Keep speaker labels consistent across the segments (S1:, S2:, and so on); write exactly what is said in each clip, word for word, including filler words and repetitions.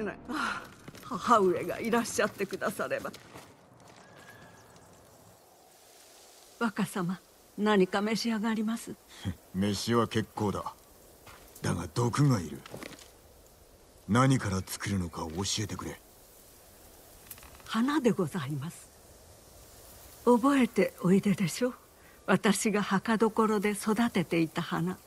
S1: ない。母上がいらっしゃってくだされば。若様、何か召し上がります？
S2: 飯は結構だ。だが毒がいる。何から作るのか教えてくれ。
S1: 花でございます。覚えておいででしょう。私が墓所で育てていた花。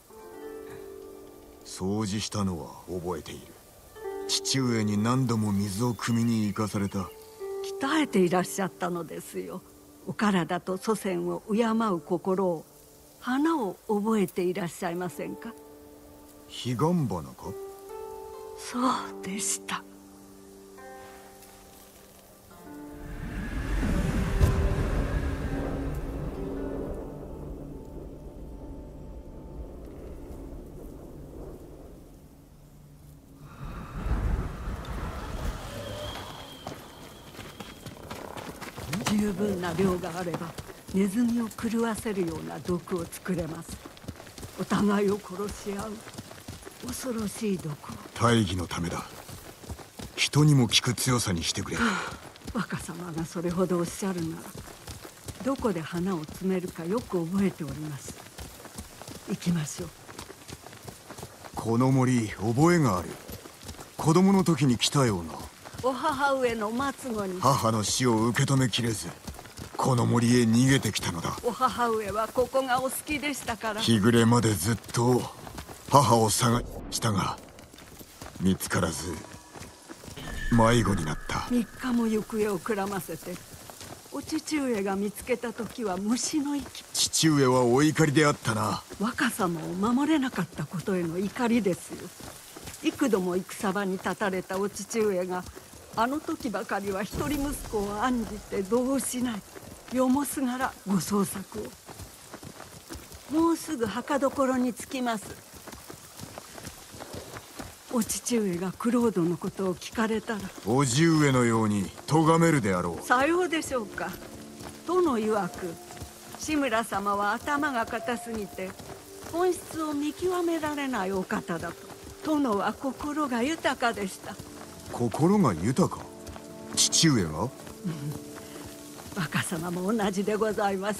S2: 掃除したのは覚えている。父上に何度も水を汲みに行かされた。
S1: 鍛えていらっしゃったのですよ。お体と祖先を敬う心を。花を覚えていらっしゃいませんか？
S2: 彼岸花か？
S1: そうでした。十分な量があればネズミを狂わせるような毒を作れます。お互いを殺し合う恐ろしい毒を。
S2: 大義のためだ。人にも効く強さにしてくれ。
S1: 若様がそれほどおっしゃるなら、どこで花を摘めるかよく覚えております。行きましょう。
S2: この森覚えがある。子供の時に来たような。
S1: お母上の末後に
S2: 母の死を受け止めきれず、この森へ逃げてきたのだ。
S1: お母上はここがお好きでしたから。
S2: 日暮れまでずっと母を探したが見つからず迷子になった。
S1: 三日も行方をくらませて、お父上が見つけた時は虫の息。
S2: 父上はお怒りであったな。
S1: 若様を守れなかったことへの怒りですよ。幾度も戦場に立たれたお父上が、あの時ばかりは一人息子を案じて同をしない。よもすがらご捜索を。もうすぐ墓所に着きます。お父上がクロードのことを聞かれたら、
S2: 叔父上のように咎めるであろう。
S1: さようでしょうか。殿曰く志村様は頭が固すぎて本質を見極められないお方だと。殿は心が豊かでした。
S2: 心が豊か？父上が？
S1: 若様も同じでございます。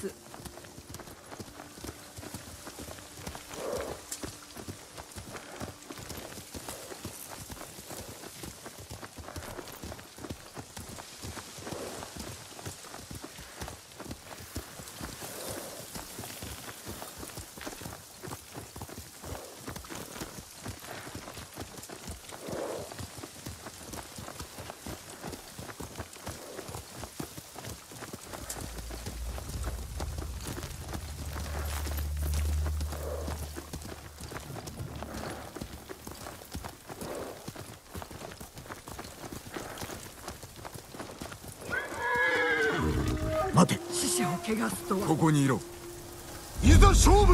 S2: 待て。
S1: 死者を汚すとは。
S2: ここにいろ。いざ勝負。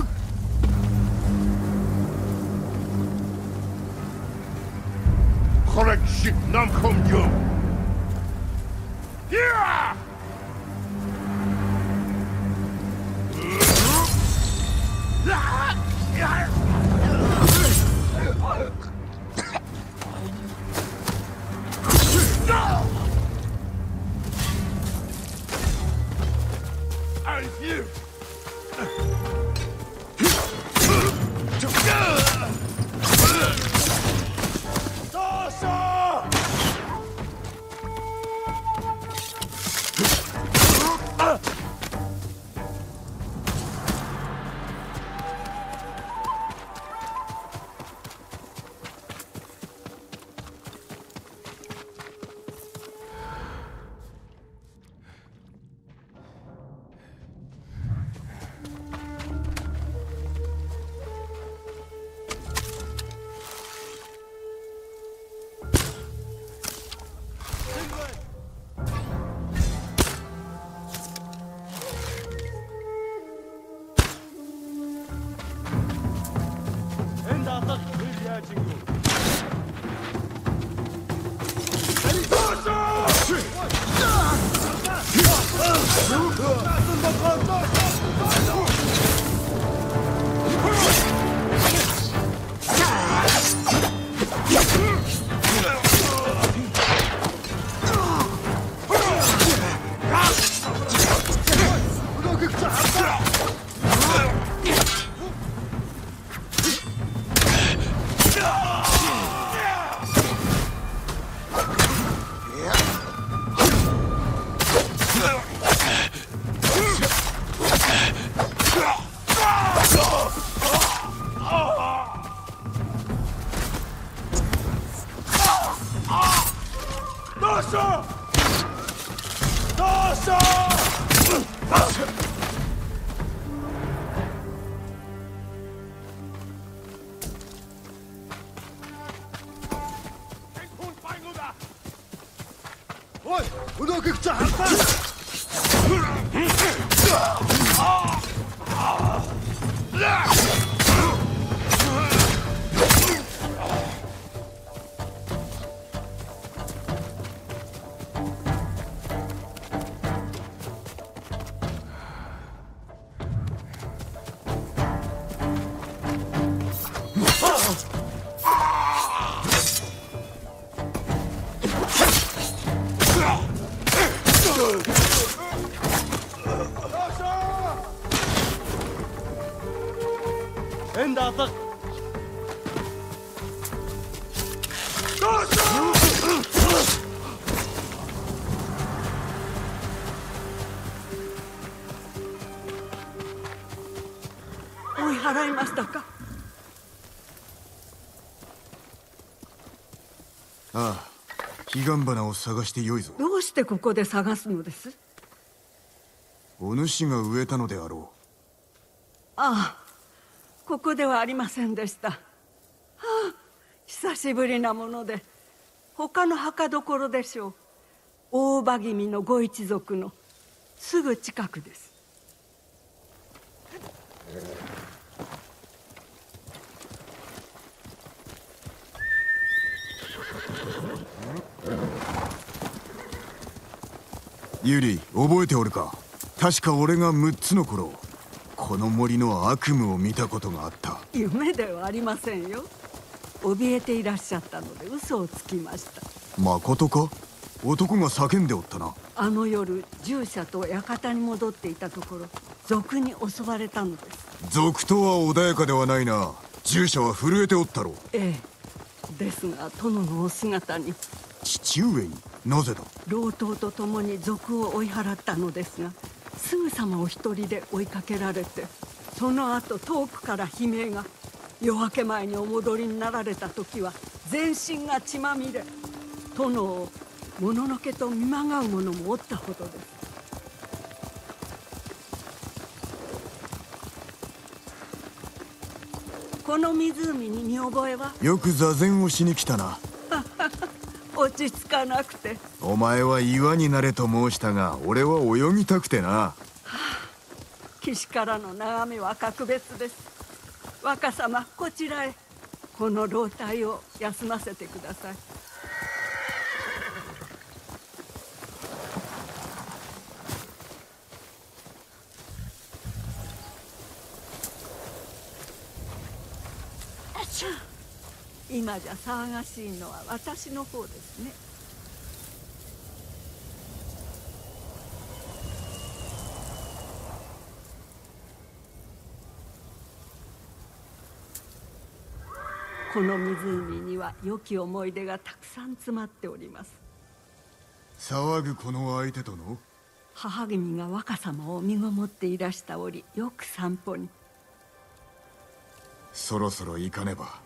S3: Correct nam kom jo. Yeah! I refuse. Dasha! Dasha!
S2: おい、動く口は半端。
S1: 追い払いましたか？
S2: ああ、彼岸花を探してよいぞ。
S1: どうしてここで探すのです？
S2: お主が植えたのであろ
S1: ああ、ここではありませんでした。はあ、久しぶりなもので他の墓所でしょう。大場君のご一族のすぐ近くです。
S2: う。ユリ、覚えておるか？確か俺がむっつの頃、この森の悪夢を見たことがあった。
S1: 夢ではありませんよ。怯えていらっしゃったので嘘をつきました。
S2: まことか？男が叫んでおったな。
S1: あの夜、従者と館に戻っていたところ、賊に襲われたのです。
S2: 賊とは穏やかではないな。従者は震えておったろう。
S1: ええ、ですが殿のお姿に。
S2: 父上に？なぜだ？
S1: 老頭と共に賊を追い払ったのですが、すぐさまお一人で追いかけられて、その後遠くから悲鳴が。夜明け前にお戻りになられた時は全身が血まみれ、殿をもののけと見まがう者もおったほどです。この湖に見覚えは？
S2: よく座禅をしに来たな。
S1: 落ち着かなくて。
S2: お前は岩になれと申したが、俺は泳ぎたくてな。は
S1: あ、岸からの眺めは格別です。若様、こちらへ。この老体を休ませてください。今じゃ騒がしいのは私の方ですね。この湖には良き思い出がたくさん詰まっております。
S2: 騒ぐこの相手との？
S1: 母君が若様を身ごもっていらした折、よく散歩に。
S2: そろそろ行かねば。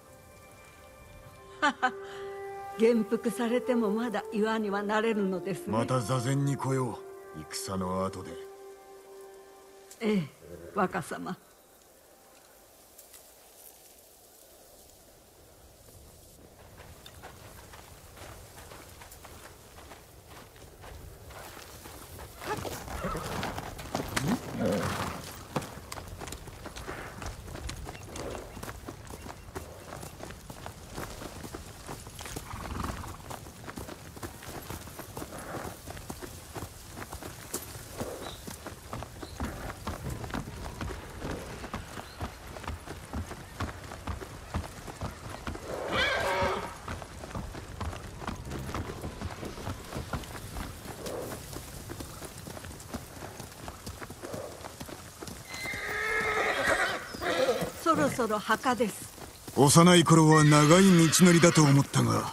S1: 元服されてもまだ岩にはなれるのですね。
S2: また座禅に来よう、戦の後で。
S1: ええ、若様。そろそろ墓です。
S2: 幼い頃は長い道のりだと思ったが。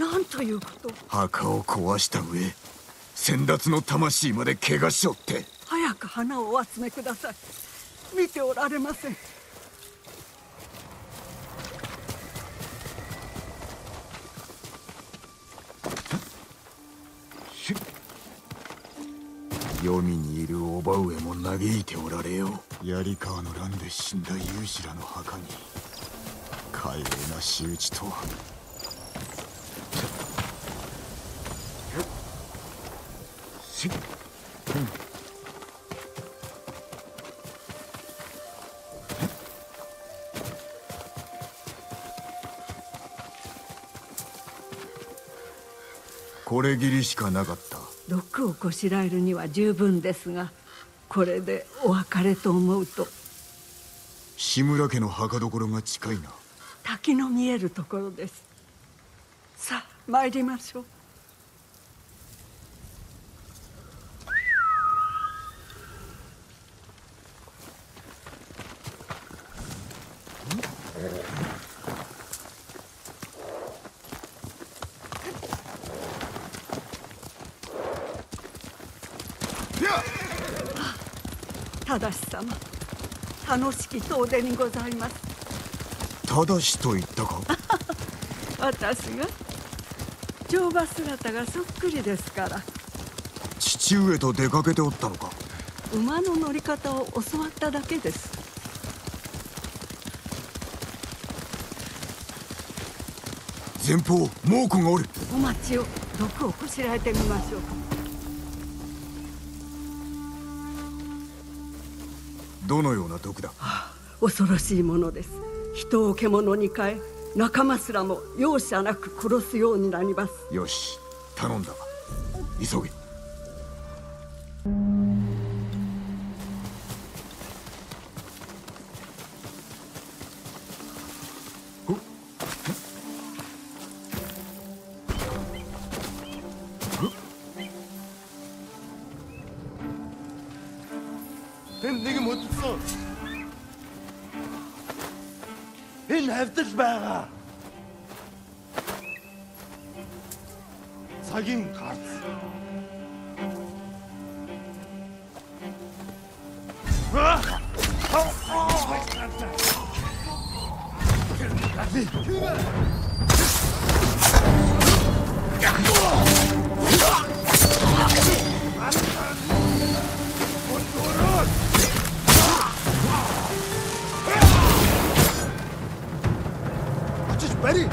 S1: なんということ。
S2: 墓を壊した上、先達の魂まで怪我しょって。
S1: 早く花をお集めください。見ておられません。
S2: 黄泉にいる叔母上も嘆いておられよう。槍川の乱で死んだ勇士らの墓に快麗な仕打ちとは。これぎりしかなかった。
S1: 毒をこしらえるには十分ですが、これでお別れと思うと。
S2: 志村家の墓所が近いな。
S1: 滝の見えるところです。さあ参りましょう。正様、楽しき遠出にございます。
S2: 正しと言ったか。
S1: 私が乗馬姿がそっくりですから。
S2: 父上と出かけておったのか。
S1: 馬の乗り方を教わっただけです。
S2: 前方猛虎がおる。
S1: お待ちを。毒をこしらえてみましょう。
S2: どのような毒だ。
S1: はあ、恐ろしいものです。人を獣に変え、仲間すらも容赦なく殺すようになります。
S2: よし、頼んだ。急げ。
S3: 내게 못 줬어. In heftig 사긴 가스. 아! Ready?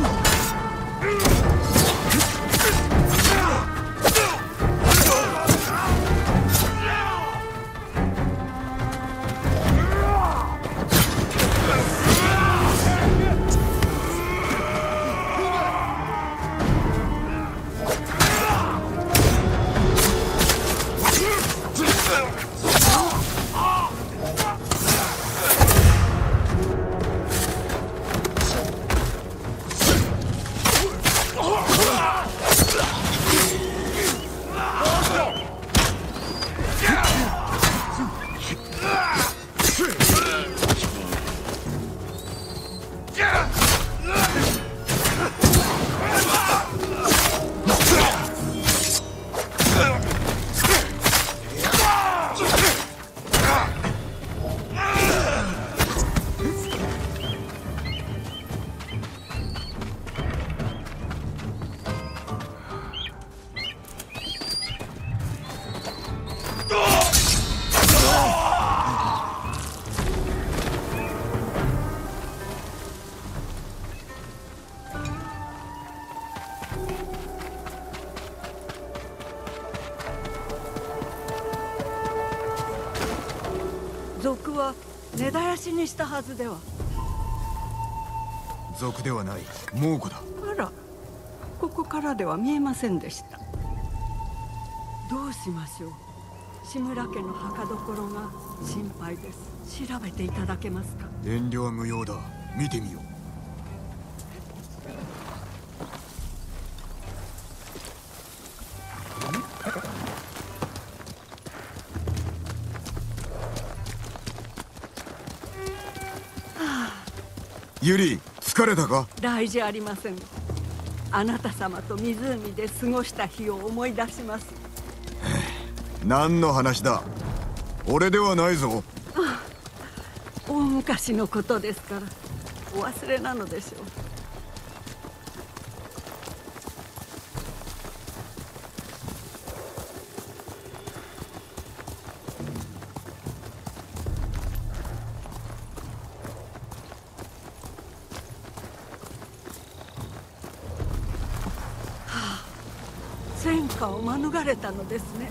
S1: 賊は根絶やしにしたはずでは。
S2: 賊ではない、猛虎だ。
S1: あら、ここからでは見えませんでした。どうしましょう。志村家の墓所が心配です。調べていただけますか。
S2: 遠慮は無用だ。見てみよう。ユリ、疲れたか。
S1: 大事ありません。 あなた様と湖で過ごした日を思い出します。
S2: 何の話だ。俺ではないぞ。
S1: 大昔のことですからお忘れなのでしょう。戦火を免れたのですね。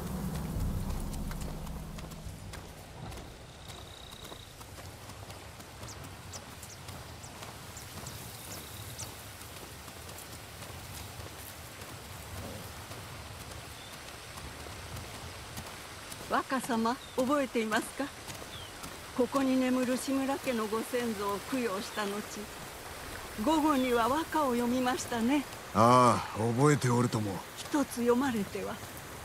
S1: 若様、覚えていますか？ここに眠る志村家のご先祖を供養した後、午後には和歌を読みましたね。
S2: ああ、覚えておるとも。
S1: 一つ読まれては。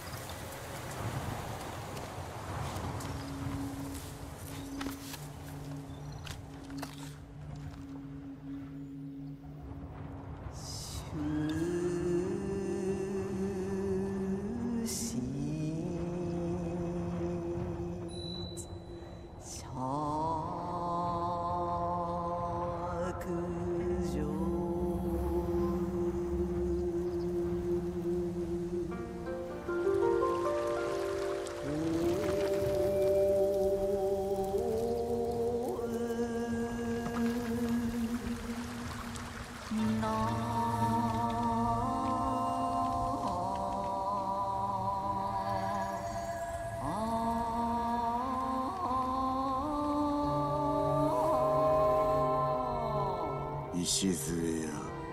S2: 礎や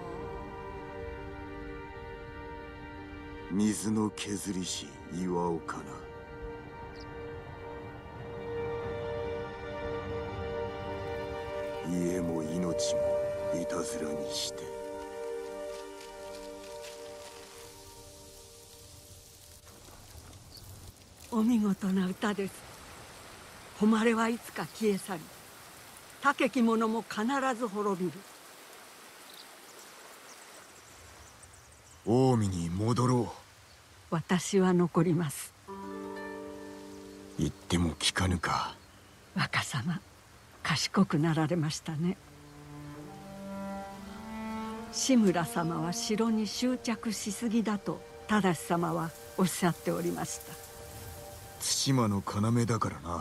S2: 水の削りし岩岡な。家も命もいたずらにして。
S1: お見事な歌です。誉れはいつか消え去り、高き者も必ず滅びる。
S2: 近江に戻ろ
S1: う。私は残ります。
S2: 言っても聞かぬか。
S1: 若様、賢くなられましたね。志村様は城に執着しすぎだと忠様はおっしゃっておりました。
S2: 対馬の要だからな。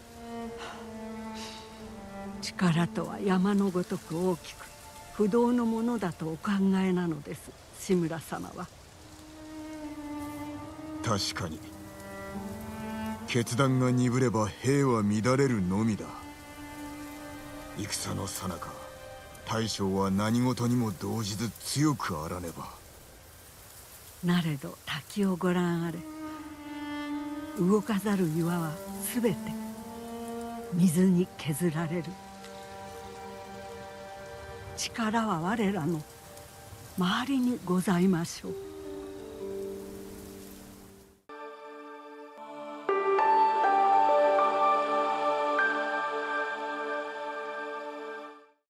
S1: 力とは山のごとく大きく不動のものだとお考えなのです、志村様は。
S2: 確かに決断が鈍れば兵は乱れるのみだ。戦の最中、大将は何事にも動じず強くあらねば。
S1: なれど滝をご覧あれ。動かざる岩はすべて水に削られる。力は我らの周りにございましょう。